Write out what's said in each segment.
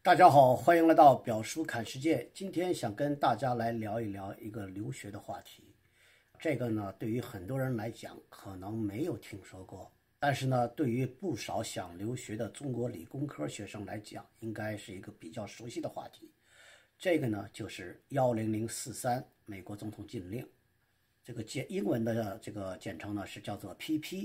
大家好，欢迎来到表叔看世界。今天想跟大家来聊一聊一个留学的话题。这个呢，对于很多人来讲可能没有听说过，但是呢，对于不少想留学的中国理工科学生来讲，应该是一个比较熟悉的话题。这个呢，就是10043美国总统禁令。这个英文的这个简称呢是叫做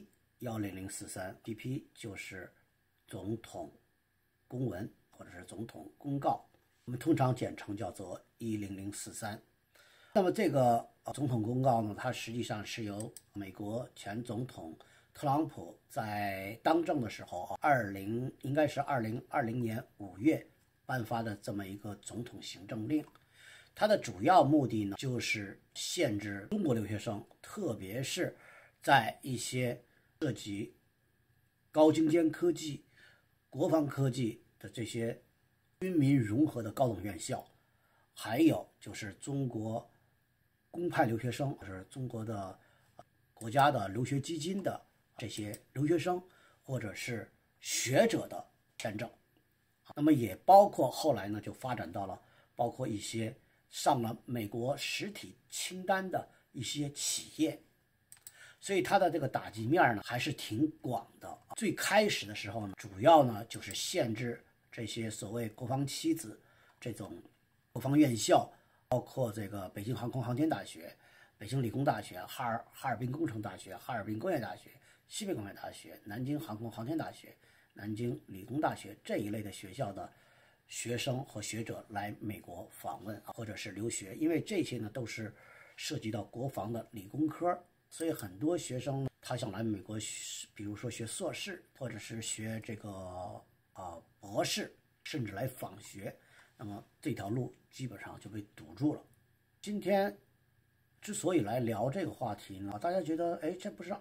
PP10043，PP 就是总统公文或者是总统公告，我们通常简称叫做10043。那么这个总统公告呢，它实际上是由美国前总统特朗普在当政的时候，应该是2020年5月颁发的这么一个总统行政令。它的主要目的呢，就是限制中国留学生，特别是在一些涉及高精尖科技、国防科技的这些军民融合的高等院校，还有就是中国公派留学生，就是中国的国家的留学基金的这些留学生或者是学者的签证。那么也包括后来呢，就发展到了包括一些上了美国实体清单的一些企业，所以它的这个打击面呢还是挺广的。最开始的时候呢，主要呢就是限制这些所谓国防七子这种国防院校，包括这个北京航空航天大学、北京理工大学、哈尔滨工程大学、哈尔滨工业大学、西北工业大学、南京航空航天大学、南京理工大学这一类的学校的学生和学者来美国访问或者是留学，因为这些呢都是涉及到国防的理工科，所以很多学生他想来美国，比如说学硕士，或者是学这个博士，甚至来访学，那么这条路基本上就被堵住了。今天之所以来聊这个话题呢，大家觉得，哎，这不是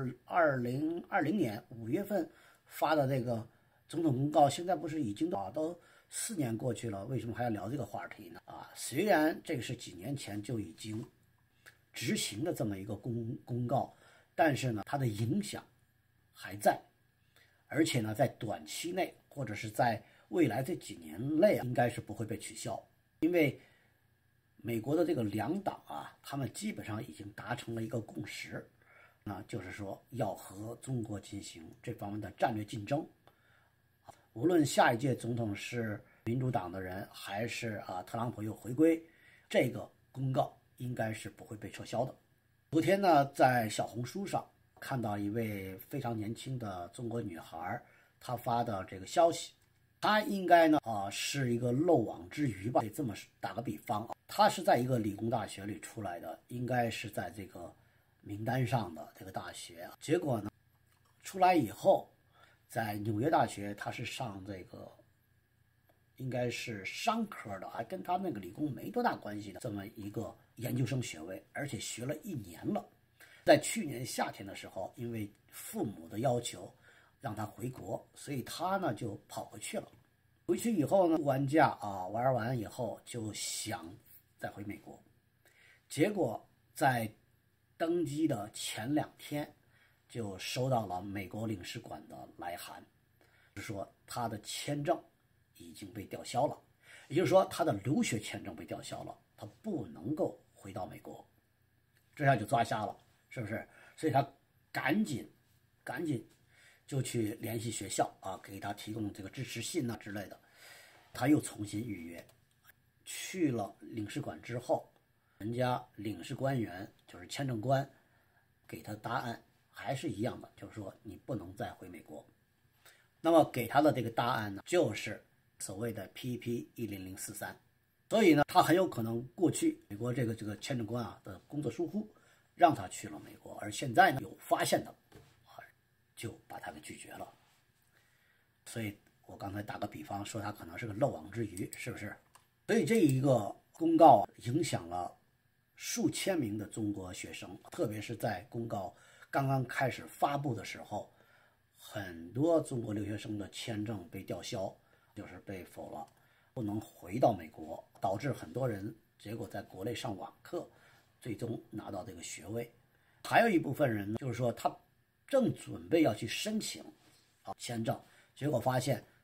2020年5月份发的这个总统公告，现在不是已经都4年过去了，为什么还要聊这个话题呢？虽然这个是几年前就已经执行的这么一个公告，但是呢，它的影响还在，而且呢，在短期内或者是在未来这几年内应该是不会被取消，因为美国的这个两党他们基本上已经达成了一个共识，那就是说要和中国进行这方面的战略竞争。无论下一届总统是民主党的人，还是特朗普又回归，这个公告应该是不会被撤销的。昨天呢，在小红书上看到一位非常年轻的中国女孩，她发的这个消息，她应该呢是一个漏网之鱼吧，得这么打个比方，她是在一个理工大学里出来的，应该是在这个名单上的这个大学，结果呢出来以后，在纽约大学他是上这个应该是商科的，还跟他那个理工没多大关系的这么一个研究生学位，而且学了1年了。在去年夏天的时候，因为父母的要求让他回国，所以他呢就跑回去了。回去以后呢，度完假玩完以后就想再回美国，结果在登机的前2天就收到了美国领事馆的来函，就是说他的签证已经被吊销了，也就是说他的留学签证被吊销了，他不能够回到美国，这下就抓瞎了，是不是？所以他赶紧就去联系学校给他提供这个支持信之类的。他又重新预约，去了领事馆之后，人家领事官员就是签证官给他答案还是一样的，就是说你不能再回美国。那么给他的这个答案呢，就是所谓的 PP10043，所以呢，他很有可能过去美国这个签证官的工作疏忽，让他去了美国，而现在呢有发现的就把他给拒绝了。所以我刚才打个比方说他可能是个漏网之鱼，是不是？所以这一个公告影响了数千名的中国学生，特别是在公告刚刚开始发布的时候，很多中国留学生的签证被吊销，就是被否了，不能回到美国，导致很多人结果在国内上网课，最终拿到这个学位。还有一部分人呢，就是说他正准备要去申请签证，结果发现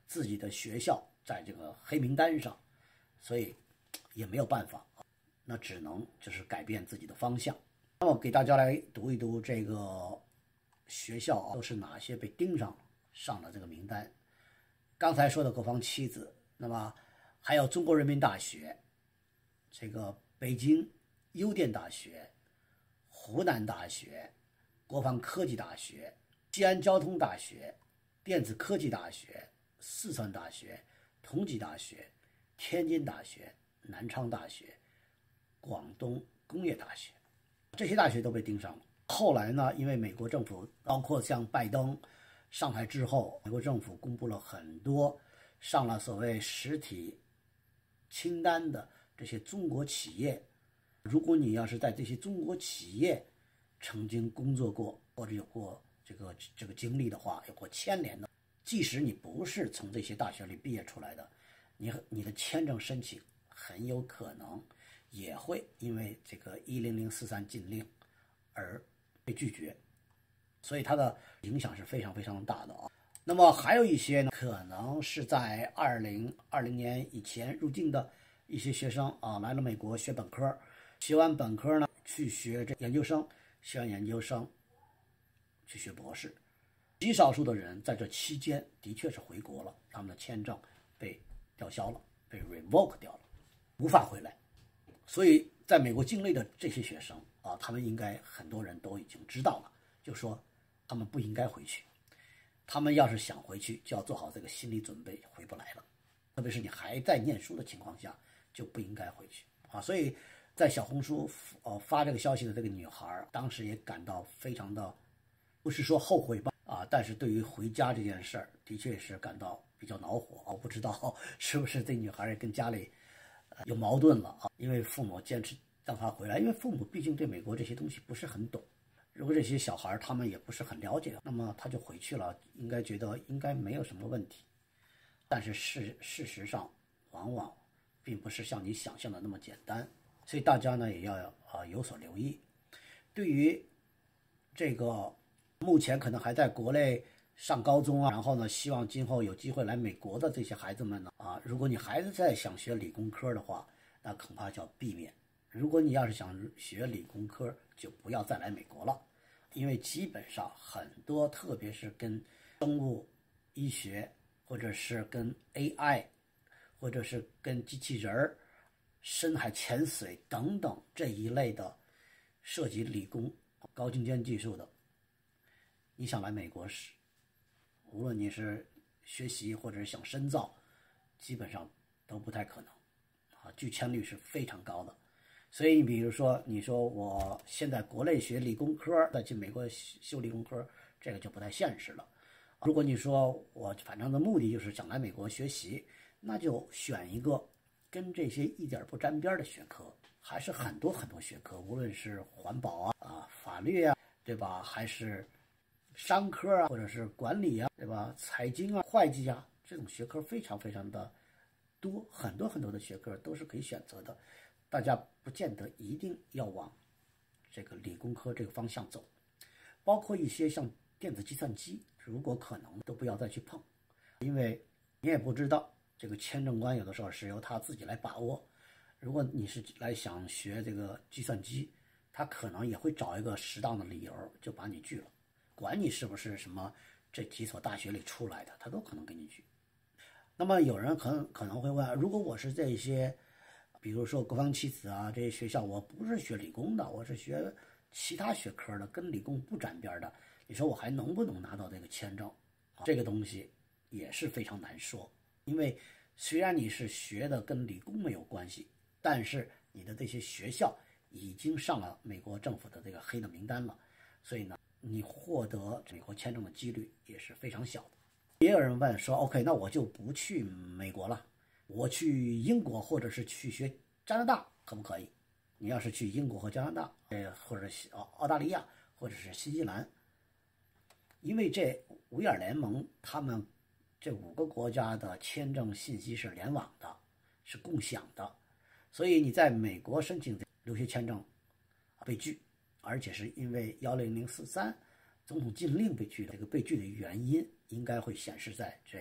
自己的学校在这个黑名单上，所以也没有办法，那只能就是改变自己的方向。那么给大家来读一读这个学校都是哪些被盯上了这个名单。刚才说的国防七子，那么还有中国人民大学，这个北京邮电大学、湖南大学、国防科技大学、西安交通大学、电子科技大学、四川大学、同济大学、天津大学、南昌大学、广东工业大学，这些大学都被盯上了。后来呢，因为美国政府包括像拜登上台之后，美国政府公布了很多上了所谓实体清单的这些中国企业，如果你要是在这些中国企业曾经工作过或者有过这个经历的话，有过牵连的，即使你不是从这些大学里毕业出来的，你的签证申请很有可能也会因为这个10043禁令而被拒绝，所以它的影响是非常非常大的啊。那么还有一些呢，可能是在2020年以前入境的一些学生啊，来了美国学本科，学完本科呢去学这研究生，学完研究生去学博士。极少数的人在这期间的确是回国了，他们的签证被吊销了，被 revoke 掉了，无法回来。所以在美国境内的这些学生啊，他们应该很多人都已经知道了，就说他们不应该回去。他们要是想回去，就要做好这个心理准备，回不来了。特别是你还在念书的情况下，就不应该回去啊。所以在小红书发这个消息的这个女孩，当时也感到非常的，不是说后悔吧啊，但是对于回家这件事儿，的确是感到比较恼火。我不知道是不是这女孩也跟家里有矛盾了啊？因为父母坚持让她回来，因为父母毕竟对美国这些东西不是很懂。如果这些小孩他们也不是很了解，那么他就回去了，应该觉得应该没有什么问题。但是事实上，往往并不是像你想象的那么简单，所以大家呢也要有所留意。对于这个目前可能还在国内上高中啊，然后呢希望今后有机会来美国的这些孩子们呢如果你还是在想学理工科的话，那恐怕就要避免。如果你要是想学理工科，就不要再来美国了，因为基本上很多，特别是跟生物医学或者是跟 AI 或者是跟机器人、深海潜水等等这一类的涉及理工高精尖技术的，你想来美国时，无论你是学习或者是想深造，基本上都不太可能拒签率是非常高的。所以比如说你说我现在国内学理工科，再去美国修理工科，这个就不太现实了。如果你说我反正的目的就是想来美国学习，那就选一个跟这些一点不沾边的学科，还是很多很多学科，无论是环保法律对吧，还是商科或者是管理对吧，财经会计这种学科非常非常的多，很多很多的学科都是可以选择的。大家不见得一定要往这个理工科这个方向走，包括一些像电子计算机，如果可能都不要再去碰，因为你也不知道这个签证官有的时候是由他自己来把握。如果你是来想学这个计算机，他可能也会找一个适当的理由就把你拒了，管你是不是什么这几所大学里出来的，他都可能给你拒。那么有人可能会问，如果我是这些比如说国防七子这些学校，我不是学理工的，我是学其他学科的，跟理工不沾边的，你说我还能不能拿到这个签证？这个东西也是非常难说。因为虽然你是学的跟理工没有关系，但是你的这些学校已经上了美国政府的这个黑的名单了，所以呢，你获得美国签证的几率也是非常小的。也有人问说 OK， 那我就不去美国了，我去英国或者是去学加拿大可不可以？你要是去英国和加拿大，或者是澳大利亚或者是新西兰，因为这五眼联盟他们这5个国家的签证信息是联网的，是共享的，所以你在美国申请留学签证被拒，而且是因为10043总统禁令被拒的，这个被拒的原因应该会显示在这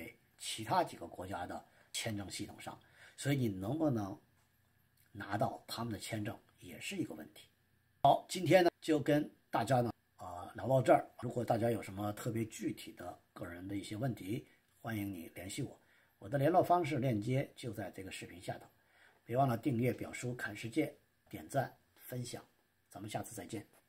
其他几个国家的签证系统上，所以你能不能拿到他们的签证也是一个问题。好，今天呢就跟大家呢聊到这儿。如果大家有什么特别具体的个人的一些问题，欢迎你联系我，我的联络方式链接就在这个视频下头。别忘了订阅表叔看世界，点赞分享，咱们下次再见。